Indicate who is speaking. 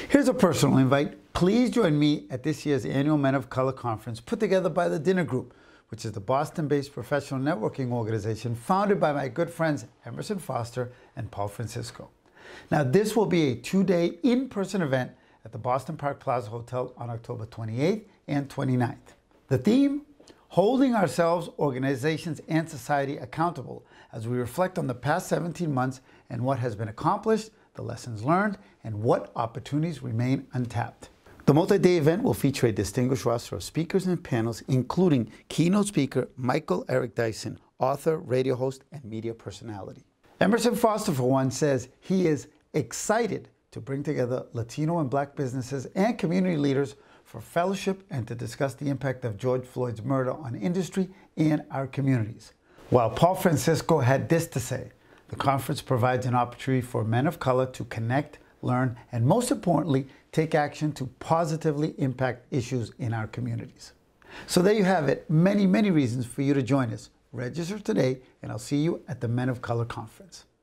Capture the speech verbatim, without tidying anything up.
Speaker 1: Here's a personal invite. Please join me at this year's annual Men of Color Conference put together by the Dinner Group, which is the Boston-based professional networking organization founded by my good friends Emerson Foster and Paul Francisco. Now, this will be a two-day in-person event at the Boston Park Plaza Hotel on October twenty-eighth and twenty-ninth. The theme? Holding ourselves, organizations, and society accountable as we reflect on the past seventeen months and what has been accomplished, the lessons learned, and what opportunities remain untapped. The multi-day event will feature a distinguished roster of speakers and panels, including keynote speaker Michael Eric Dyson, author, radio host, and media personality. Emerson Foster, for one, says he is excited to bring together Latino and Black businesses and community leaders for fellowship and to discuss the impact of George Floyd's murder on industry and our communities. While Paul Francisco had this to say: the conference provides an opportunity for men of color to connect, learn, and most importantly, take action to positively impact issues in our communities. So there you have it. Many, many reasons for you to join us. Register today, and I'll see you at the Men of Color Conference.